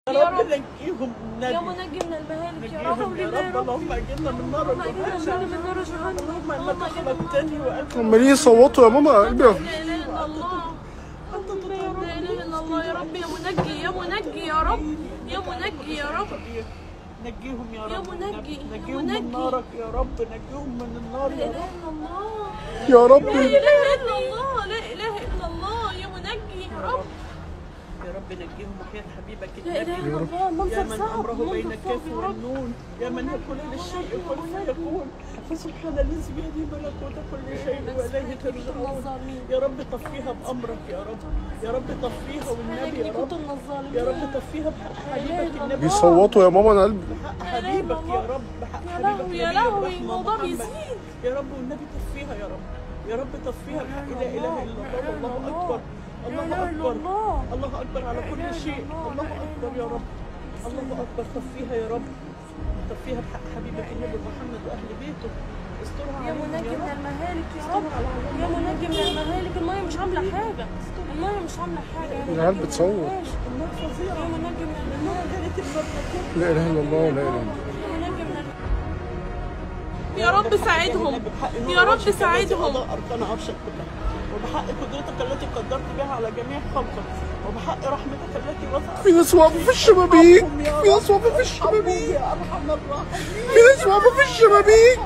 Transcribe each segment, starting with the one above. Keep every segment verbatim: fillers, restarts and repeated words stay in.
يا رب نجيهم يا منجي من المهالك يا رب. يا رب اللهم اجرنا من نار الوحشه، من نار جهنم. اللهم انك خلقتني وانت عمالين يصوتوا يا ماما قلبي. لا اله الا الله، لا اله الا الله يا رب. يا منجي يا منجي يا رب، يا منجي يا رب. نجيهم يا رب، يا منجي يا نجيهم من نارك يا رب، نجيهم من النار لا يا اله رب. الا الله، يا رب لا اله الا الله، لا اله الا الله. يا منجي يا رب، يا رب نجيهم وحياة حبيبك لا اله النبي، الا الله. يا منظر من صعب، امره بين منظر الكاف صعب يا رب. والنون، يا من يكون للشيء كن فيكون، فسبحان الذي بيده ملكوت كل شيء واليه ترجعون. يا رب طفيها بامرك يا رب، يا رب طفيها والنبي يا رب، يا رب طفيها بحق حبيبك النبي، بيصوتوا يا ماما انا قلبي. بحق حبيبك يا رب، بحق يا حبيبك لهوي يا نبي لهوي، الرحمة الموضوع محمد. بيزيد. يا رب والنبي طفيها يا رب، يا رب طفيها بحق لا اله الا الله. الله اكبر، الله اكبر، الله اكبر على كل شيء، الله اكبر يا رب، الله اكبر. طفيها يا رب، طفيها بحق حبيبك النبي محمد واهل بيته، استرها يا عليهم منجي يا من رب. المهالك يا رب، يا منجي من المهالك. المية مش عاملة حاجة، المية مش عاملة حاجة يا العيال منجي من بتصوت. المهالك. النار فظيعه، يا منجي من النار المهالك، كانت النار مكان. لا اله الا الله، لا اله الا الله. يا منجي من المهالك. يا رب ساعدهم، يا رب ساعدهم. أركان عرشك كلها، وبحق قدرتك التي قدرت بها على جميع خلقك، وبحق رحمتك التي وسعت. في ناس واقفه في الشبابيك، في ناس واقفه في الشبابيك، يا ارحم الراحمين، في ناس واقفه في الشبابيك،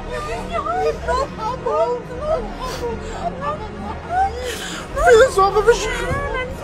في ناس واقفه في الشبابيك.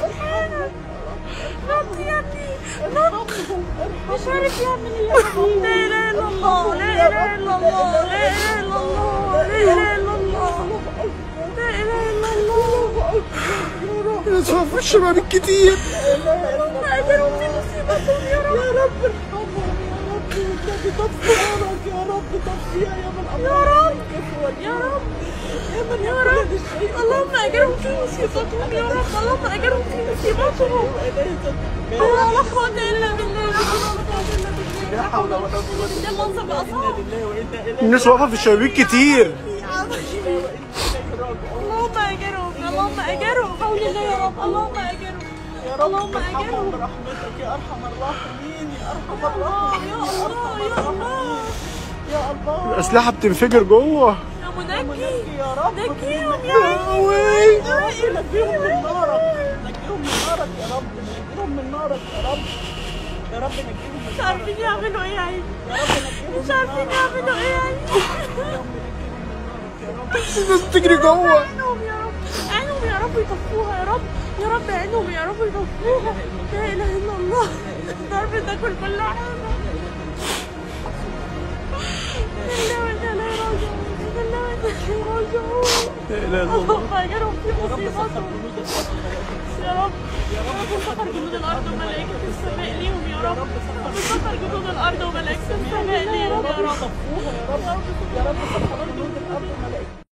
نط يا ابني نط، مش عارف يعمل ايه. لا اله الا الله، لا اله الا الله، لا اله الا الله، لا اله الا الله، لا اله الا الله. في ناس واقفه في الشبابيك كتير. اللهم اجرهم في مصيبتهم يا رب، يا رب ارحمهم يا رب، والنبي طفي نارك يا رب، طفيها يا من يا امرك رب، يا رب، يا من يا يكون رب. للشيء اللهم اجرهم في مصيبتهم يا رب، اللهم اجرهم في مصيبتهم. لا قوة الا بالله، لا حول ولا قوة ده المنظر بقى الا صعب. بالله وانا اليه الناس واقفه في الشبابيك كتير. اللهم اجرهم، اللهم اجرهم، حول الله يا رب. اللهم اجرهم يا رب اللهم ارحمهم اجرهم. برحمتك يا ارحم الراحمين، يا ارحم يا الله الراحمين، يا الله يا الله يا الله. الاسلحه بتنفجر جوه. يا منجي، يا رب نجيهم يا وي. نجيهم من نارك، نجيهم من نارك يا رب، نجيهم من نارك يا رب، يا رب نجيهم من مش نارك عارفين يعملوا ايه يا عيني، يا رب، نجيهم مش عارفين يعملوا ايه يا عيني. الناس بتجري جوه. عينهم يا رب، عينهم يا رب يطفوها يا رب، يا رب عينهم يا رب يطفوها. لا اله الا الله، الضرب تاكل كل حاجه. لا اله الا الله، لا اله الا الله. لا اله الا الله. اللهم اجرهم في مصيبتهم يا رب، يا رب. سخر جنود الارض وملائكه السماء ليهم يا رب، سخر جنود الارض وملائكه السماء ليهم يا رب، يا رب، يا رب سخر جنود الارض وملائكه